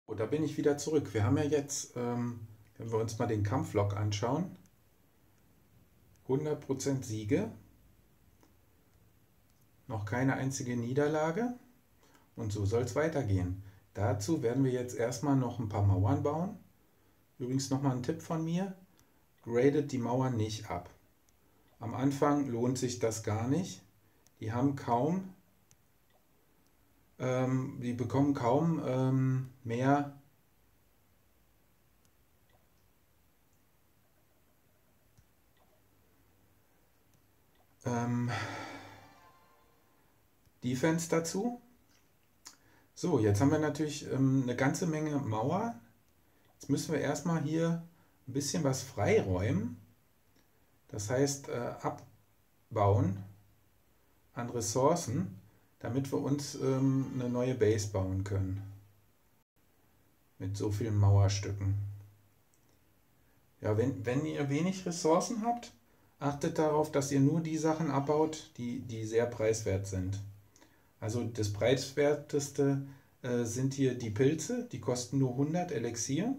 Da bin ich wieder zurück. Wir haben ja jetzt, wenn wir uns mal den Kampflog anschauen, 100% Siege, noch keine einzige Niederlage und so soll es weitergehen. Dazu werden wir jetzt erstmal noch ein paar Mauern bauen. Übrigens nochmal ein Tipp von mir, gradet die Mauern nicht ab. Am Anfang lohnt sich das gar nicht. Die haben kaum, die bekommen kaum mehr Defense dazu. So, jetzt haben wir natürlich eine ganze Menge Mauer. Jetzt müssen wir erstmal hier ein bisschen was freiräumen. Das heißt abbauen an Ressourcen, damit wir uns eine neue Base bauen können. Mit so vielen Mauerstücken. Ja, wenn ihr wenig Ressourcen habt, achtet darauf, dass ihr nur die Sachen abbaut, die sehr preiswert sind. Also das preiswerteste sind hier die Pilze, die kosten nur 100 Elixier.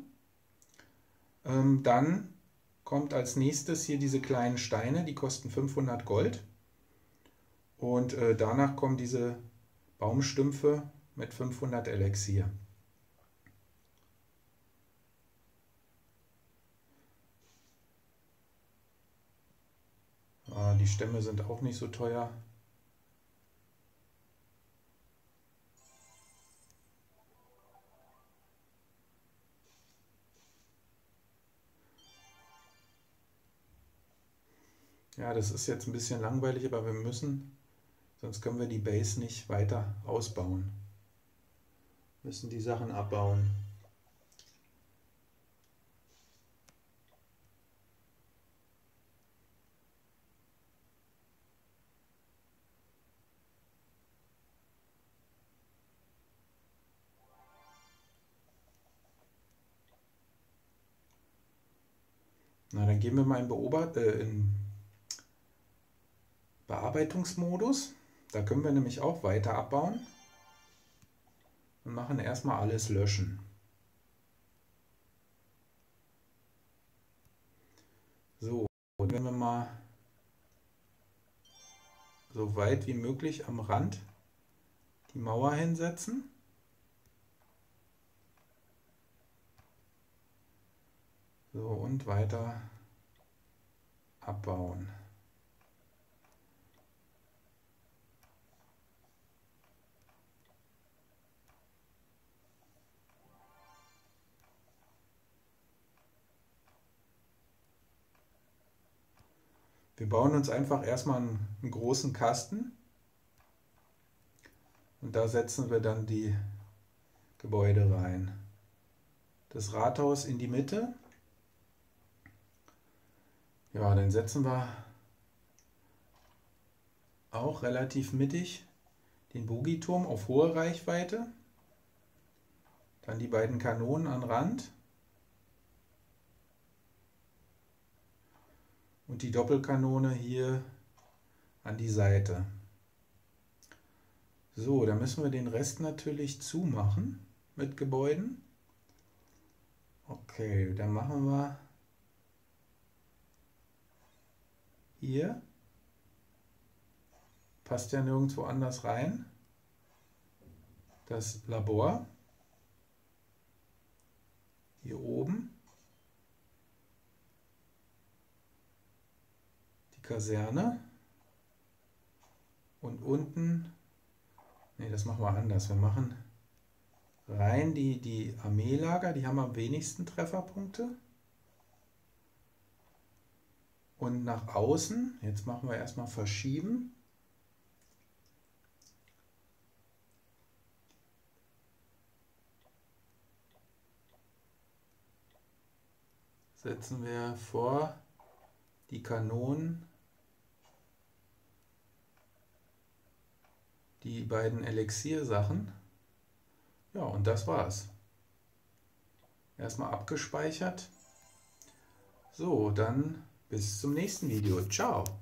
Dann kommt als nächstes hier diese kleinen Steine, die kosten 500 Gold. Und danach kommen diese Baumstümpfe mit 500 Elixier. Die Stämme sind auch nicht so teuer. Ja, das ist jetzt ein bisschen langweilig, aber wir müssen, sonst können wir die Base nicht weiter ausbauen. Wir müssen die Sachen abbauen. Na, dann gehen wir mal in Bearbeitungsmodus. Da können wir nämlich auch weiter abbauen und machen erstmal alles löschen. So, und wenn wir mal so weit wie möglich am Rand die Mauer hinsetzen. So, und weiter abbauen. Wir bauen uns einfach erstmal einen großen Kasten und da setzen wir dann die Gebäude rein. Das Rathaus in die Mitte. Ja, dann setzen wir auch relativ mittig den Bogiturm auf hohe Reichweite. Dann die beiden Kanonen an Rand. Und die Doppelkanone hier an die Seite. So, dann müssen wir den Rest natürlich zumachen mit Gebäuden. Okay, dann machen wir hier. Passt ja nirgendwo anders rein. Das Labor. Hier oben. Die Kaserne. Und unten, ne, das machen wir anders. Wir machen rein die Armeelager, die haben am wenigsten Trefferpunkte. Und nach außen, jetzt machen wir erstmal verschieben. Setzen wir vor die Kanonen, die beiden Elixiersachen. Ja, und das war's. Erstmal abgespeichert. So, dann bis zum nächsten Video. Ciao!